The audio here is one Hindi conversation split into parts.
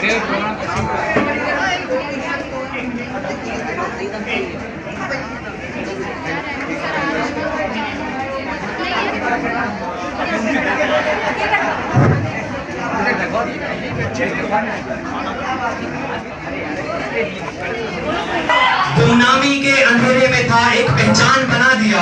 गुमनामी के अंधेरे में था एक पहचान बना दिया,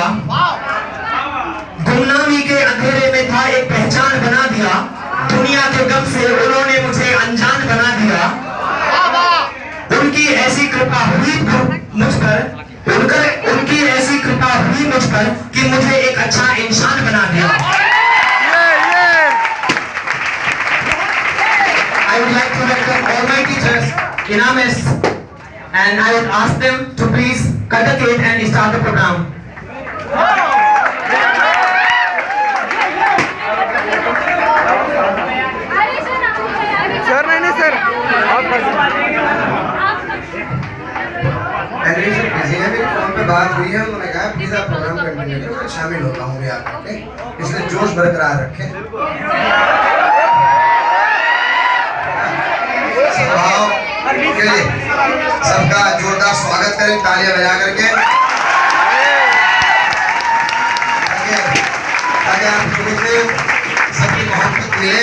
गुमनामी के अंधेरे में था एक पहचान बना दिया, दुनिया के गम से उन्होंने मुझे अनजान बना दिया। उनकी ऐसी कृपा हुई मुझ पर, उनकी ऐसी कृपा हुई मुझ पर कि मुझे एक अच्छा इंसान बना दिया। I would like to welcome all my teachers in our midst, and I would ask them to please cut the cake and start the program. Sir नहीं सर, आप मेरी फोन पे बात हुई है, उन्होंने कहा प्लीज आप प्रोग्राम कंटिन्यू करो, मैं शामिल होता हूँ भी आकर के, इसलिए जोश बरकरार रखें। सबका जोरदार स्वागत करें तालियां बजा करके, ताकि आप लोगों को सबकी मोहब्बत मिले,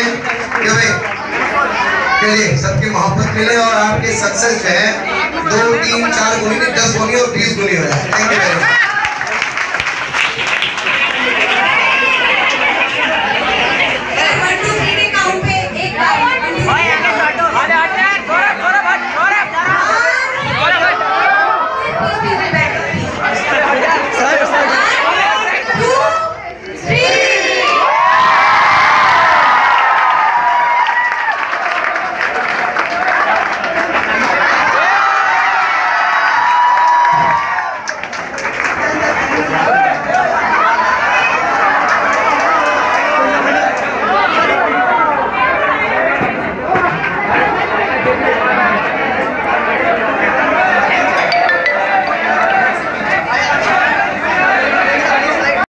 सबकी मोहब्बत मिले और आपकी सक्सेस जो है 2, 3, 4 गुनी नहीं 10 गुनी और 20 गुनी हो जाए। Thank you very much.